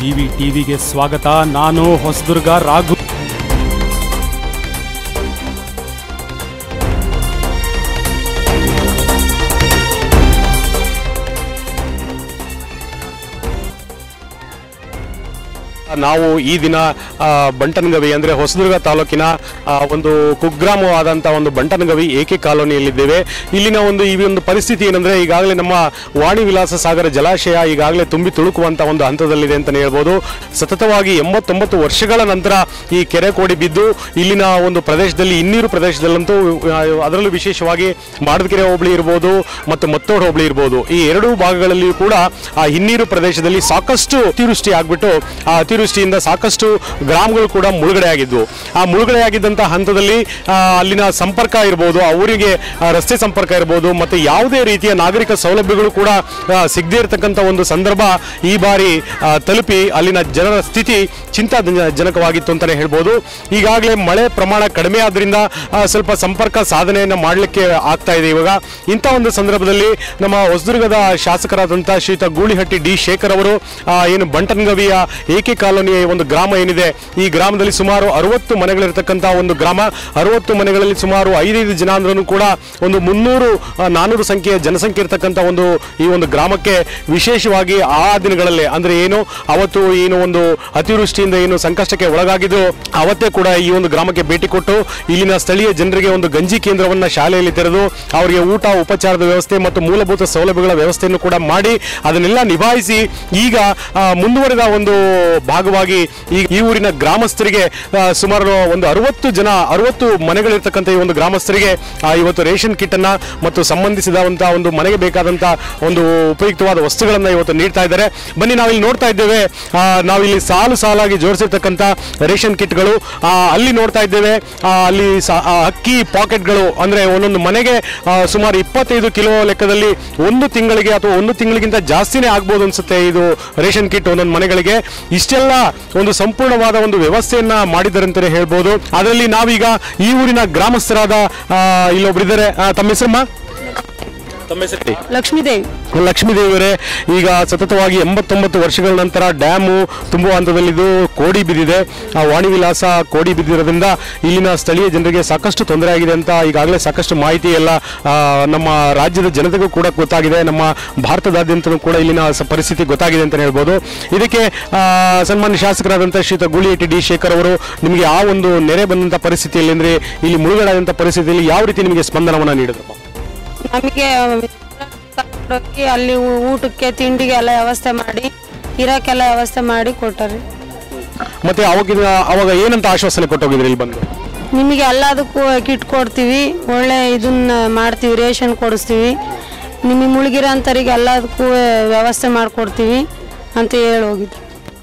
GV ಟಿವಿಗೆ ಸ್ವಾಗತ. ನಾನು ಹೊಸದುರ್ಗ ರಾಘು. ನಾವು ಈ ದಿನ ಬಂಟನಗವಿ ಅಂದರೆ ಹೊಸದುರ್ಗ ತಾಲೂಕಿನ ಒಂದು ಕುಗ್ರಾಮವಾದಂಥ ಒಂದು ಬಂಟನಗವಿ ಏಕೆ ಕಾಲೋನಿಯಲ್ಲಿದ್ದೇವೆ. ಇಲ್ಲಿನ ಈ ಒಂದು ಪರಿಸ್ಥಿತಿ ಏನಂದರೆ, ಈಗಾಗಲೇ ನಮ್ಮ ವಾಣಿ ವಿಲಾಸ ಸಾಗರ ಜಲಾಶಯ ಈಗಾಗಲೇ ತುಂಬಿ ತುಳುಕುವಂಥ ಒಂದು ಹಂತದಲ್ಲಿದೆ ಅಂತಲೇ ಹೇಳ್ಬೋದು. ಸತತವಾಗಿ 89 ವರ್ಷಗಳ ನಂತರ ಈ ಕೆರೆ ಕೋಡಿ ಬಿದ್ದು ಇಲ್ಲಿನ ಒಂದು ಪ್ರದೇಶದಲ್ಲಿ, ಹಿನ್ನೀರು ಪ್ರದೇಶದಲ್ಲಂತೂ ಅದರಲ್ಲೂ ವಿಶೇಷವಾಗಿ ಮಾಡದಕೆರೆ ಹೋಬಳಿ ಇರ್ಬೋದು ಮತ್ತು ಮತ್ತೋಡ್ ಹೋಬಳಿ ಇರ್ಬೋದು, ಈ ಎರಡೂ ಭಾಗಗಳಲ್ಲಿಯೂ ಕೂಡ ಆ ಹಿನ್ನೀರು ಪ್ರದೇಶದಲ್ಲಿ ಸಾಕಷ್ಟು ಅತಿವೃಷ್ಟಿ ಆಗಿಬಿಟ್ಟು ಆ ಅತಿವೃಷ್ಟಿಯಿಂದ ಸಾಕಷ್ಟು ಗ್ರಾಮಗಳು ಕೂಡ ಮುಳುಗಡೆ ಆಗಿದ್ವು. ಆ ಮುಳುಗಡೆ ಆಗಿದ್ದಂಥ ಹಂತದಲ್ಲಿ ಅಲ್ಲಿನ ಸಂಪರ್ಕ ಇರ್ಬೋದು, ಆ ಊರಿಗೆ ರಸ್ತೆ ಸಂಪರ್ಕ ಇರ್ಬೋದು ಮತ್ತು ಯಾವುದೇ ರೀತಿಯ ನಾಗರಿಕ ಸೌಲಭ್ಯಗಳು ಕೂಡ ಸಿಗದೇ ಇರತಕ್ಕಂಥ ಒಂದು ಸಂದರ್ಭ ಈ ಬಾರಿ ತಲುಪಿ ಅಲ್ಲಿನ ಜನರ ಸ್ಥಿತಿ ಚಿಂತಾಜನಕವಾಗಿತ್ತು ಅಂತಲೇ ಹೇಳ್ಬೋದು. ಈಗಾಗಲೇ ಮಳೆ ಪ್ರಮಾಣ ಕಡಿಮೆ ಆದ್ದರಿಂದ ಸ್ವಲ್ಪ ಸಂಪರ್ಕ ಸಾಧನೆಯನ್ನು ಮಾಡಲಿಕ್ಕೆ ಆಗ್ತಾ ಇದೆ. ಇವಾಗ ಇಂಥ ಒಂದು ಸಂದರ್ಭದಲ್ಲಿ ನಮ್ಮ ಹೊಸದುರ್ಗದ ಶಾಸಕರಾದಂಥ ಶ್ರೀಯುತ ಗೂಳಿಹಟ್ಟಿ ಡಿ ಶೇಖರ್ ಅವರು ಏನು ಬಂಟನಗವಿಯ ಏಕೆ ಕಾಲೋನಿಯ ಒಂದು ಗ್ರಾಮ ಏನಿದೆ, ಈ ಗ್ರಾಮದಲ್ಲಿ ಸುಮಾರು 60 ಮನೆಗಳಿರ್ತಕ್ಕಂಥ ಒಂದು ಗ್ರಾಮ. 60 ಮನೆಗಳಲ್ಲಿ ಸುಮಾರು 5 ಜನ ಅಂದ್ರೂ ಕೂಡ ಒಂದು 300-400 ಸಂಖ್ಯೆಯ ಜನಸಂಖ್ಯೆ ಇರತಕ್ಕಂಥ ಈ ಒಂದು ಗ್ರಾಮಕ್ಕೆ ವಿಶೇಷವಾಗಿ ಆ ದಿನಗಳಲ್ಲಿ ಅಂದರೆ ಏನು ಅವತ್ತು ಏನು ಒಂದು ಅತಿವೃಷ್ಟಿಯಿಂದ ಏನು ಸಂಕಷ್ಟಕ್ಕೆ ಒಳಗಾಗಿದ್ದು ಅವತ್ತೇ ಕೂಡ ಈ ಒಂದು ಗ್ರಾಮಕ್ಕೆ ಭೇಟಿ ಕೊಟ್ಟು ಇಲ್ಲಿನ ಸ್ಥಳೀಯ ಜನರಿಗೆ ಒಂದು ಗಂಜಿ ಕೇಂದ್ರವನ್ನು ಶಾಲೆಯಲ್ಲಿ ತೆರೆದು ಅವರಿಗೆ ಊಟ ಉಪಚಾರದ ವ್ಯವಸ್ಥೆ ಮತ್ತು ಮೂಲಭೂತ ಸೌಲಭ್ಯಗಳ ವ್ಯವಸ್ಥೆಯನ್ನು ಕೂಡ ಮಾಡಿ ಅದನ್ನೆಲ್ಲ ನಿಭಾಯಿಸಿ ಈಗ ಮುಂದುವರೆದ ಒಂದು ಭಾಗವಾಗಿ ಈ ಊರಿನ ಗ್ರಾಮಸ್ಥರಿಗೆ ಸುಮಾರು ಒಂದು 60 ಮನೆಗಳಿರ್ತಕ್ಕಂಥ ಈ ಒಂದು ಗ್ರಾಮಸ್ಥರಿಗೆ ಇವತ್ತು ರೇಷನ್ ಕಿಟ್ ಅನ್ನ ಮತ್ತು ಸಂಬಂಧಿಸಿದಂತಹ ಒಂದು ಮನೆಗೆ ಬೇಕಾದಂತ ಒಂದು ಉಪಯುಕ್ತವಾದ ವಸ್ತುಗಳನ್ನು ಇವತ್ತು ನೀಡ್ತಾ ಇದ್ದಾರೆ. ಬನ್ನಿ, ನಾವಿಲ್ಲಿ ನೋಡ್ತಾ ಇದ್ದೇವೆ, ನಾವಿಲ್ಲಿ ಸಾಲಾಗಿ ಜೋಡಿಸಿರ್ತಕ್ಕಂಥ ರೇಷನ್ ಕಿಟ್ಗಳು. ಅಲ್ಲಿ ನೋಡ್ತಾ ಇದ್ದೇವೆ, ಅಲ್ಲಿ ಅಕ್ಕಿ ಪಾಕೆಟ್ಗಳು ಅಂದರೆ ಒಂದೊಂದು ಮನೆಗೆ ಸುಮಾರು 25 ಕಿಲೋ ಲೆಕ್ಕದಲ್ಲಿ ಒಂದು ತಿಂಗಳಿಗೆ ಅಥವಾ ಒಂದು ತಿಂಗಳಿಗಿಂತ ಜಾಸ್ತಿನೇ ಆಗ್ಬೋದು ಅನ್ಸುತ್ತೆ ಇದು ರೇಷನ್ ಕಿಟ್ ಒಂದೊಂದು ಮನೆಗಳಿಗೆ. ಇಷ್ಟೆಲ್ಲ ಒಂದು ಸಂಪೂರ್ಣವಾದ ಒಂದು ವ್ಯವಸ್ಥೆಯನ್ನ ಮಾಡಿದ್ದಾರೆ ಅಂತಲೇ ಹೇಳ್ಬೋದು. ಅದರಲ್ಲಿ ನಾವೀಗ ಈ ಊರಿನ ಗ್ರಾಮಸ್ಥರಾದ ಇಲ್ಲೊಬ್ಬರಿದ್ದಾರೆ. ತಮ್ಮ ಹೆಸರಮ್ಮ? ಲಕ್ಷ್ಮೀದೇವಿಯವರೇ, ಈಗ ಸತತವಾಗಿ 89 ವರ್ಷಗಳ ನಂತರ ಡ್ಯಾಮು ತುಂಬುವ ಹಂತದಲ್ಲಿದ್ದು ಕೋಡಿ ಬಿದ್ದಿದೆ. ಆ ವಾಣಿ ವಿಲಾಸ ಕೋಡಿ ಬಿದ್ದಿರೋದ್ರಿಂದ ಇಲ್ಲಿನ ಸ್ಥಳೀಯ ಜನರಿಗೆ ಸಾಕಷ್ಟು ತೊಂದರೆ ಆಗಿದೆ ಅಂತ ಈಗಾಗಲೇ ಸಾಕಷ್ಟು ಮಾಹಿತಿ ಎಲ್ಲ ನಮ್ಮ ರಾಜ್ಯದ ಜನತೆಗೂ ಕೂಡ ಗೊತ್ತಾಗಿದೆ. ನಮ್ಮ ಭಾರತದಾದ್ಯಂತಲೂ ಕೂಡ ಇಲ್ಲಿನ ಪರಿಸ್ಥಿತಿ ಗೊತ್ತಾಗಿದೆ ಅಂತ ಹೇಳ್ಬೋದು. ಇದಕ್ಕೆ ಸನ್ಮಾನ್ಯ ಶಾಸಕರಾದಂಥ ಶ್ರೀಯುತ ಗೂಳಿಹಟ್ಟಿ ಡಿ ಶೇಖರ್ ಅವರು ನಿಮಗೆ ಆ ಒಂದು ನೆರೆ ಬಂದಂಥ ಪರಿಸ್ಥಿತಿಯಲ್ಲಿ ಅಂದರೆ ಇಲ್ಲಿ ಮುಳುಗಡೆಯಾದಂಥ ಪರಿಸ್ಥಿತಿಯಲ್ಲಿ ಯಾವ ರೀತಿ ನಿಮಗೆ ಸ್ಪಂದನವನ್ನು ನೀಡಿದ್ರು? ನಮಗೆ ಅಲ್ಲಿ ಊಟಕ್ಕೆ ತಿಂಡಿಗೆ ಎಲ್ಲ ವ್ಯವಸ್ಥೆ ಮಾಡಿ, ಇರಕ್ಕೆಲ್ಲ ವ್ಯವಸ್ಥೆ ಮಾಡಿ ಕೊಟ್ಟರು. ಮತ್ತೆ ಅವಾಗ ಏನಂತ ಆಶ್ವಾಸನೆ ಕೊಟ್ಟೋಗಿದ್ರಿ ಇಲ್ಲಿ ಬಂದು? ನಿಮಗೆ ಎಲ್ಲದಕ್ಕೂ ಕಿಟ್ ಕೊಡ್ತೀವಿ, ಒಳ್ಳೆ ಇದನ್ನ ಮಾಡ್ತೀವಿ, ರೇಷನ್ ಕೊಡಿಸ್ತೀವಿ, ನಿಮಗೆ ಮುಳುಗಿರೋ ಅಂಥವ್ರಿಗೆ ಎಲ್ಲದಕ್ಕೂ ವ್ಯವಸ್ಥೆ ಮಾಡಿಕೊಡ್ತೀವಿ ಅಂತ ಹೇಳಿ ಹೋಗಿದ್ವಿ.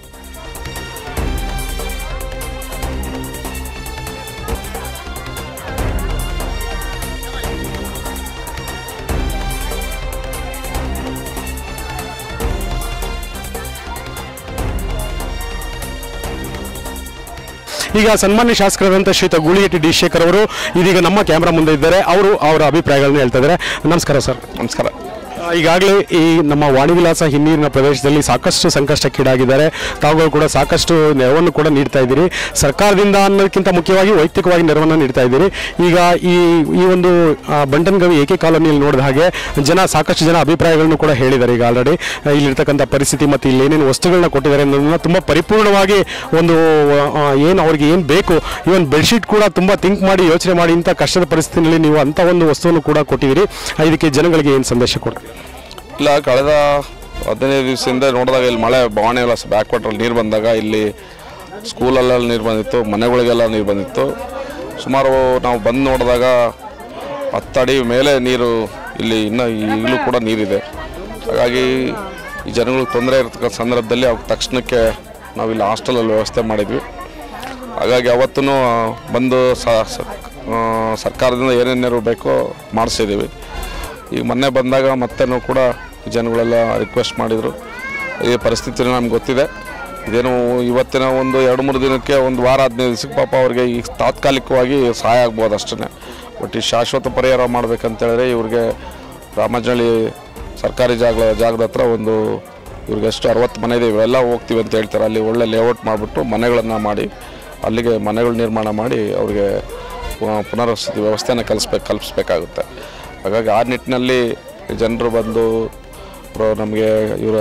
ಈಗ ಸನ್ಮಾನ್ಯ ಶಾಸಕರಾದಂಥ ಶ್ರೀಯುತ ಗೂಳಿಹಟ್ಟಿ ಡಿ ಶೇಖರ್ ಅವರು ಇದೀಗ ನಮ್ಮ ಕ್ಯಾಮ್ರಾ ಮುಂದೆ ಇದ್ದಾರೆ. ಅವರು ಅವರ ಅಭಿಪ್ರಾಯಗಳನ್ನು ಹೇಳ್ತಾ ಇದ್ದಾರೆ. ನಮಸ್ಕಾರ ಸರ್. ನಮಸ್ಕಾರ. ಈಗಾಗಲೇ ಈ ನಮ್ಮ ವಾಣಿ ವಿಲಾಸ ಹಿನ್ನೀರಿನ ಪ್ರದೇಶದಲ್ಲಿ ಸಾಕಷ್ಟು ಸಂಕಷ್ಟಕ್ಕೀಡಾಗಿದ್ದಾರೆ. ತಾವುಗಳು ಕೂಡ ಸಾಕಷ್ಟು ನೆರವನ್ನು ಕೂಡ ನೀಡ್ತಾ ಇದ್ದೀರಿ. ಸರ್ಕಾರದಿಂದ ಅನ್ನೋದಕ್ಕಿಂತ ಮುಖ್ಯವಾಗಿ ವೈಯಕ್ತಿಕವಾಗಿ ನೆರವನ್ನು ನೀಡ್ತಾ ಇದ್ದೀರಿ. ಈಗ ಈ ಒಂದು ಬಂಟನಗವಿ ಏಕೆ ಕಾಲೋನಿಯಲ್ಲಿ ನೋಡಿದ ಹಾಗೆ ಸಾಕಷ್ಟು ಜನ ಅಭಿಪ್ರಾಯಗಳನ್ನು ಕೂಡ ಹೇಳಿದ್ದಾರೆ. ಈಗ ಆಲ್ರೆಡಿ ಇಲ್ಲಿರ್ತಕ್ಕಂಥ ಪರಿಸ್ಥಿತಿ ಮತ್ತು ಇಲ್ಲಿ ಏನೇನು ವಸ್ತುಗಳನ್ನ ಕೊಟ್ಟಿದ್ದಾರೆ ಅನ್ನೋದನ್ನ ತುಂಬ ಪರಿಪೂರ್ಣವಾಗಿ ಒಂದು ಅವ್ರಿಗೆ ಏನು ಬೇಕು, ಇವನ್ ಬೆಡ್ಶೀಟ್ ಕೂಡ ತುಂಬ ಥಿಂಕ್ ಮಾಡಿ ಯೋಚನೆ ಮಾಡಿ ಇಂಥ ಕಷ್ಟದ ಪರಿಸ್ಥಿತಿಯಲ್ಲಿ ನೀವು ಅಂಥ ಒಂದು ವಸ್ತುವನ್ನು ಕೂಡ ಕೊಟ್ಟಿದ್ದೀರಿ. ಇದಕ್ಕೆ ಜನಗಳಿಗೆ ಏನು ಸಂದೇಶ ಕೊಡ್ತೀವಿ? ಇಲ್ಲ, ಕಳೆದ 15 ದಿವಸದಿಂದ ನೋಡಿದಾಗ ಇಲ್ಲಿ ಮಳೆ ವಾಣಿ ವಿಲಾಸ ಬ್ಯಾಕ್ ವಾಟ್ರಲ್ಲಿ ನೀರು ಬಂದಾಗ ಇಲ್ಲಿ ಸ್ಕೂಲಲ್ಲೆಲ್ಲ ನೀರು ಬಂದಿತ್ತು, ಮನೆಗಳಿಗೆಲ್ಲ ನೀರು ಬಂದಿತ್ತು. ಸುಮಾರು ನಾವು ಬಂದು ನೋಡಿದಾಗ 10 ಅಡಿ ಮೇಲೆ ನೀರು ಇಲ್ಲಿ ಈಗಲೂ ಕೂಡ ನೀರಿದೆ. ಹಾಗಾಗಿ ಈ ಜನಗಳಿಗೆ ತೊಂದರೆ ಇರತಕ್ಕಂಥ ಸಂದರ್ಭದಲ್ಲಿ ಅವ್ರ ತಕ್ಷಣಕ್ಕೆ ನಾವಿಲ್ಲಿ ಹಾಸ್ಟೆಲಲ್ಲಿ ವ್ಯವಸ್ಥೆ ಮಾಡಿದ್ವಿ. ಹಾಗಾಗಿ ಅವತ್ತೂ ಬಂದು ಸರ್ಕಾರದಿಂದ ಏನೇನು ನೆರವು ಬೇಕೋ ಮಾಡಿಸಿದ್ದೀವಿ. ಈಗ ಮೊನ್ನೆ ಬಂದಾಗ ಮತ್ತೆ ಕೂಡ ಜನಗಳೆಲ್ಲ ರಿಕ್ವೆಸ್ಟ್ ಮಾಡಿದರು. ಈ ಪರಿಸ್ಥಿತಿ ನಮ್ಗೆ ಗೊತ್ತಿದೆ. ಇದೇನು ಇವತ್ತಿನ ಒಂದು 2-3 ದಿನಕ್ಕೆ, ಒಂದು ವಾರ 15 ದಿವಸಕ್ಕೆ ಪಾಪ ಅವ್ರಿಗೆ ಈಗ ತಾತ್ಕಾಲಿಕವಾಗಿ ಸಹಾಯ ಆಗ್ಬೋದು ಅಷ್ಟೇ. ಬಟ್ ಈ ಶಾಶ್ವತ ಪರಿಹಾರ ಮಾಡಬೇಕಂತೇಳಿದ್ರೆ ಇವ್ರಿಗೆ ರಾಮಜನಹಳ್ಳಿ ಸರ್ಕಾರಿ ಜಾಗದ ಹತ್ರ ಒಂದು ಇವ್ರಿಗೆ ಎಷ್ಟು 60 ಮನೆ ಇದೆ, ಇವೆಲ್ಲ ಹೋಗ್ತೀವಿ ಅಂತ ಹೇಳ್ತಾರೆ. ಅಲ್ಲಿ ಒಳ್ಳೆ ಲೇಔಟ್ ಮಾಡಿಬಿಟ್ಟು ಮನೆಗಳನ್ನು ಮಾಡಿ ಅಲ್ಲಿಗೆ ಮನೆಗಳು ನಿರ್ಮಾಣ ಮಾಡಿ ಅವ್ರಿಗೆ ಪುನರ್ವಸತಿ ವ್ಯವಸ್ಥೆನ ಕಲ್ಪಿಸ್ಬೇಕಾಗುತ್ತೆ. ಹಾಗಾಗಿ ಆ ನಿಟ್ಟಿನಲ್ಲಿ ಜನರು ಬಂದು ನಮಗೆ ಇವರ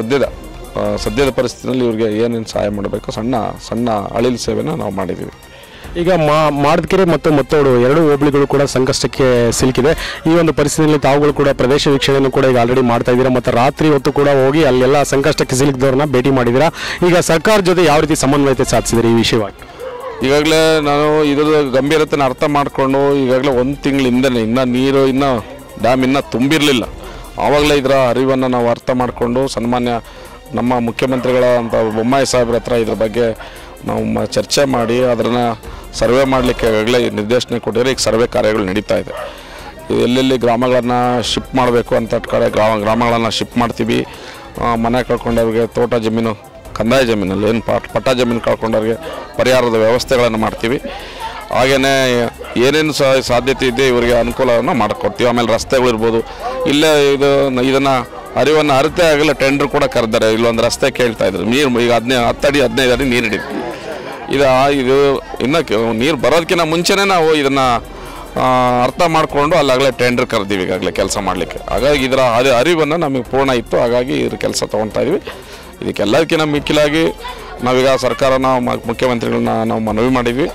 ಸದ್ಯದ ಪರಿಸ್ಥಿತಿಯಲ್ಲಿ ಇವ್ರಿಗೆ ಏನೇನು ಸಹಾಯ ಮಾಡಬೇಕು ಸಣ್ಣ ಅಳಿಲು ಸೇವೆನ ನಾವು ಮಾಡಿದ್ದೀವಿ. ಈಗ ಮಾಡದಕೆರೆ ಮತ್ತು ಮತ್ತೋಡು 2 ಹೋಬಳಿಗಳು ಕೂಡ ಸಂಕಷ್ಟಕ್ಕೆ ಸಿಲುಕಿದೆ. ಈ ಒಂದು ಪರಿಸ್ಥಿತಿಯಲ್ಲಿ ತಾವುಗಳು ಕೂಡ ಪ್ರದೇಶ ವೀಕ್ಷಣೆಯನ್ನು ಕೂಡ ಈಗ ಆಲ್ರೆಡಿ ಮಾಡ್ತಾ ಇದ್ದೀರಾ ಮತ್ತು ರಾತ್ರಿ ಹೊತ್ತು ಕೂಡ ಹೋಗಿ ಅಲ್ಲೆಲ್ಲ ಸಂಕಷ್ಟಕ್ಕೆ ಸಿಲುಕಿದವ್ರನ್ನ ಭೇಟಿ ಮಾಡಿದ್ದೀರಾ. ಈಗ ಸರ್ಕಾರ ಜೊತೆ ಯಾವ ರೀತಿ ಸಮನ್ವಯತೆ ಸಾಧಿಸಿದ್ರಿ ಈ ವಿಷಯವಾಗಿ? ಈಗಾಗಲೇ ನಾನು ಇದರ ಗಂಭೀರತೆನ ಅರ್ಥ ಮಾಡಿಕೊಂಡು ಈಗಾಗಲೇ 1 ತಿಂಗಳಿಂದಲೇ ಇನ್ನೂ ಡ್ಯಾಮ್ ಇನ್ನೂ ತುಂಬಿರಲಿಲ್ಲ. ಆವಾಗಲೇ ಇದರ ಅರಿವನ್ನು ನಾವು ಅರ್ಥ ಮಾಡಿಕೊಂಡು ಸನ್ಮಾನ್ಯ ನಮ್ಮ ಮುಖ್ಯಮಂತ್ರಿಗಳಂಥ ಬೊಮ್ಮಾಯಿ ಸಾಹೇಬ್ರ ಹತ್ರ ಇದ್ರ ಬಗ್ಗೆ ನಾವು ಚರ್ಚೆ ಮಾಡಿ ಅದನ್ನು ಸರ್ವೆ ಮಾಡಲಿಕ್ಕೆ ಈಗಾಗಲೇ ನಿರ್ದೇಶನ ಕೊಟ್ಟಿದ್ದಾರೆ. ಈಗ ಸರ್ವೆ ಕಾರ್ಯಗಳು ನಡೀತಾ ಇದೆ. ಎಲ್ಲೆಲ್ಲಿ ಗ್ರಾಮಗಳನ್ನು ಶಿಫ್ಟ್ ಮಾಡಬೇಕು ಅಂತ ಕಡೆ ಗ್ರಾಮಗಳನ್ನು ಶಿಫ್ಟ್ ಮಾಡ್ತೀವಿ. ಮನೆ ಕಳ್ಕೊಂಡವ್ರಿಗೆ ತೋಟ ಜಮೀನು ಕಂದಾಯ ಜಮೀನಲ್ಲಿ ಏನು ಪಟ್ಟ ಜಮೀನು ಕಳ್ಕೊಂಡವ್ರಿಗೆ ಪರಿಹಾರದ ವ್ಯವಸ್ಥೆಗಳನ್ನು ಮಾಡ್ತೀವಿ. ಹಾಗೆಯೇ ಏನೇನು ಸಾಧ್ಯತೆ ಇದೆ ಇವರಿಗೆ ಅನುಕೂಲವನ್ನು ಮಾಡಿಕೊಡ್ತೀವಿ. ಆಮೇಲೆ ರಸ್ತೆಗಳಿರ್ಬೋದು, ಇಲ್ಲೇ ಇದನ್ನು ಅರಿವನ್ನು ಅರಿತೇ ಆಗಲ್ಲ ಟೆಂಡ್ರ್ ಕೂಡ ಕರೆದಾರೆ. ಇಲ್ಲೊಂದು ರಸ್ತೆ ಕೇಳ್ತಾ ಇದ್ರು, ನೀರು ಈಗ 10 ಅಡಿ 15 ಅಡಿ ನೀರು ಹಿಡಿದು ಇದು ಇನ್ನು ನೀರು ಬರೋದಕ್ಕಿಂತ ಮುಂಚೆನೇ ನಾವು ಇದನ್ನು ಅರ್ಥ ಮಾಡಿಕೊಂಡು ಅಲ್ಲಾಗಲೇ ಟೆಂಡ್ರ್ ಕರೆದೀವಿ ಈಗಾಗಲೇ ಕೆಲಸ ಮಾಡಲಿಕ್ಕೆ. ಹಾಗಾಗಿ ಇದರ ಅರಿವನ್ನು ನಮಗೆ ಪೂರ್ಣ ಇತ್ತು. ಹಾಗಾಗಿ ಇದ್ರ ಕೆಲಸ ತೊಗೊಳ್ತಾ ಇದ್ವಿ. ಇದಕ್ಕೆಲ್ಲದಕ್ಕಿಂತ ಮಿಕ್ಕಿಲಾಗಿ ನಾವೀಗ ಸರ್ಕಾರನ ಮುಖ್ಯಮಂತ್ರಿಗಳನ್ನ ನಾವು ಮನವಿ ಮಾಡಿದ್ವಿ.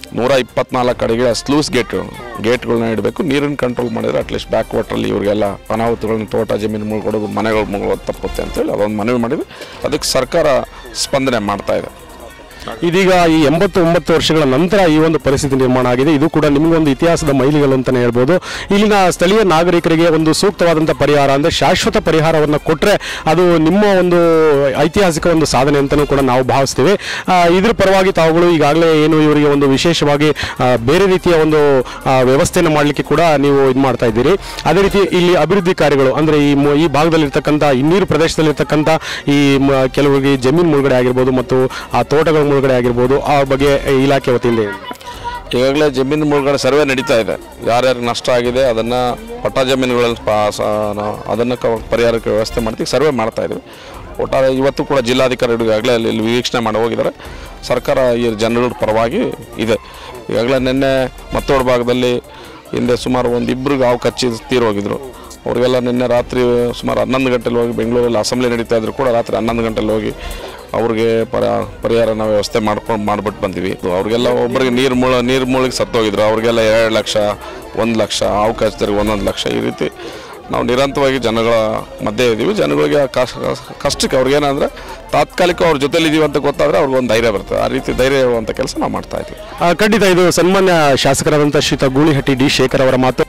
124 ಕಡೆಗೆ ಸ್ಲೂಸ್ ಗೇಟ್ಗಳನ್ನ ಇಡಬೇಕು. ನೀರನ್ನು ಕಂಟ್ರೋಲ್ ಮಾಡಿದರೆ ಅಟ್ಲೀಸ್ಟ್ ಬ್ಯಾಕ್ ವಾಟ್ರಲ್ಲಿ ಇವರಿಗೆಲ್ಲ ಅನಾಹುತಗಳನ್ನ ತೋಟ ಜಮೀನು ಮುಳ್ಕೊಡೋದು ಮನೆಗಳು ಮುಳುಗೋದು ತಪ್ಪುತ್ತೆ ಅಂತೇಳಿ ಅದೊಂದು ಮನವಿ ಮಾಡಿದ್ವಿ. ಅದಕ್ಕೆ ಸರ್ಕಾರ ಸ್ಪಂದನೆ ಮಾಡ್ತಾ ಇದೆ. ಇದೀಗ ಈ 89 ವರ್ಷಗಳ ನಂತರ ಈ ಒಂದು ಪರಿಸ್ಥಿತಿ ನಿರ್ಮಾಣ ಆಗಿದೆ. ಇದು ಕೂಡ ನಿಮಗೊಂದು ಇತಿಹಾಸದ ಮೈಲಿಗಲ್ಲು ಅಂತಲೇ ಹೇಳ್ಬೋದು. ಇಲ್ಲಿನ ಸ್ಥಳೀಯ ನಾಗರಿಕರಿಗೆ ಒಂದು ಸೂಕ್ತವಾದಂಥ ಪರಿಹಾರ ಅಂದರೆ ಶಾಶ್ವತ ಪರಿಹಾರವನ್ನು ಕೊಟ್ಟರೆ ಅದು ನಿಮ್ಮ ಒಂದು ಐತಿಹಾಸಿಕ ಒಂದು ಸಾಧನೆ ಅಂತಲೂ ಕೂಡ ನಾವು ಭಾವಿಸ್ತೀವಿ. ಇದ್ರ ಪರವಾಗಿ ತಾವುಗಳು ಈಗಾಗಲೇ ಏನು ಇವರಿಗೆ ಒಂದು ವಿಶೇಷವಾಗಿ ಬೇರೆ ರೀತಿಯ ಒಂದು ವ್ಯವಸ್ಥೆಯನ್ನು ಮಾಡಲಿಕ್ಕೆ ಕೂಡ ನೀವು ಇದು ಮಾಡ್ತಾ ಇದ್ದೀರಿ. ಅದೇ ರೀತಿ ಇಲ್ಲಿ ಅಭಿವೃದ್ಧಿ ಕಾರ್ಯಗಳು ಅಂದರೆ ಈ ಭಾಗದಲ್ಲಿರ್ತಕ್ಕಂಥ ಇನ್ನೀರು ಪ್ರದೇಶದಲ್ಲಿರ್ತಕ್ಕಂಥ ಈ ಕೆಲವರಿಗೆ ಜಮೀನು ಮುಳುಗಡೆ ಆಗಿರ್ಬೋದು ಮತ್ತು ಆ ತೋಟಗಳ ಮುಳುಗಡೆ ಆಗಿರ್ಬೋದು, ಆ ಬಗ್ಗೆ ಇಲಾಖೆ ವತಿಯಿಂದ ಈಗಾಗಲೇ ಜಮೀನು ಮುಳುಗಡೆ ಸರ್ವೆ ನಡೀತಾ ಇದೆ. ಯಾರ್ಯಾರಿಗೆ ನಷ್ಟ ಆಗಿದೆ ಅದನ್ನು ಪಟ್ಟ ಜಮೀನುಗಳಲ್ಲಿ ಅದನ್ನು ಪರಿಹಾರಕ್ಕೆ ವ್ಯವಸ್ಥೆ ಮಾಡ್ತೀವಿ, ಸರ್ವೆ ಮಾಡ್ತಾ ಇದ್ದೀವಿ. ಒಟ್ಟಾರೆ ಇವತ್ತು ಕೂಡ ಜಿಲ್ಲಾಧಿಕಾರಿಗಳು ಈಗಾಗಲೇ ಅಲ್ಲಿ ವೀಕ್ಷಣೆ ಮಾಡಿ ಹೋಗಿದ್ದಾರೆ. ಸರ್ಕಾರ ಈ ಜನಗಳ ಪರವಾಗಿ ಇದೆ. ಈಗಾಗಲೇ ನಿನ್ನೆ ಮತ್ತೋಡು ಭಾಗದಲ್ಲಿ ಹಿಂದೆ ಸುಮಾರು 1-2 ಹಾವು ಕಚ್ಚಿ ತೀರೋಗಿದ್ರು. ಅವ್ರಿಗೆಲ್ಲ ನಿನ್ನೆ ರಾತ್ರಿ ಸುಮಾರು 11 ಗಂಟೆಲಿ ಹೋಗಿ ಬೆಂಗಳೂರಲ್ಲಿ ಅಸೆಂಬ್ಲಿ ನಡೀತಾ ಇದ್ರು ಕೂಡ ರಾತ್ರಿ 11 ಗಂಟೆಲಿ ಹೋಗಿ ಅವ್ರಿಗೆ ಪರಿಹಾರನ ವ್ಯವಸ್ಥೆ ಮಾಡಿಬಿಟ್ಟು ಬಂದಿವಿ. ಅವ್ರಿಗೆಲ್ಲ ಒಬ್ಬರಿಗೆ ನೀರು ಮುಳುಗಿ ಸತ್ತೋಗಿದ್ರು. ಅವ್ರಿಗೆಲ್ಲ 2 ಲಕ್ಷ 1 ಲಕ್ಷ, ಹಾವು ಕಚ್ಚಿದ್ರಿಗೆ 1 ಲಕ್ಷ, ಈ ರೀತಿ ನಾವು ನಿರಂತರವಾಗಿ ಜನಗಳ ಮಧ್ಯೆ ಇದ್ದೀವಿ. ಜನಗಳಿಗೆ ಕಷ್ಟಕ್ಕೆ ಅವ್ರಿಗೇನಂದರೆ ತಾತ್ಕಾಲಿಕ ಅವ್ರ ಜೊತೆಲಿದ್ದೀವಿ ಅಂತ ಗೊತ್ತಾದರೆ ಅವ್ರಿಗೊಂದು ಧೈರ್ಯ ಬರ್ತದೆ. ಆ ರೀತಿ ಧೈರ್ಯ ಇರುವಂಥ ಕೆಲಸ ನಾವು ಮಾಡ್ತಾ ಇದ್ದೀವಿ. ಖಂಡಿತ ಇದು ಸನ್ಮಾನ್ಯ ಶಾಸಕರಾದಂಥ ಶ್ರೀಯುತ ಗೂಳಿಹಟ್ಟಿ ಡಿ ಶೇಖರ್ ಅವರ ಮಾತು.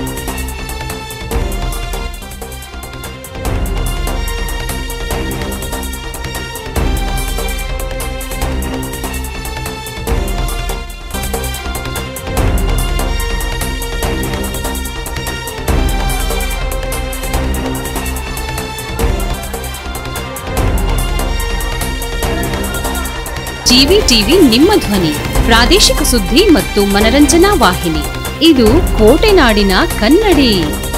ಜಿವಿ ಟಿವಿ ನಿಮ್ಮ ಧ್ವನಿ, ಪ್ರಾದೇಶಿಕ ಸುದ್ದಿ ಮತ್ತು ಮನರಂಜನಾ ವಾಹಿನಿ. ಇದು ಕೋಟೆನಾಡಿನ ಕನ್ನಡಿ.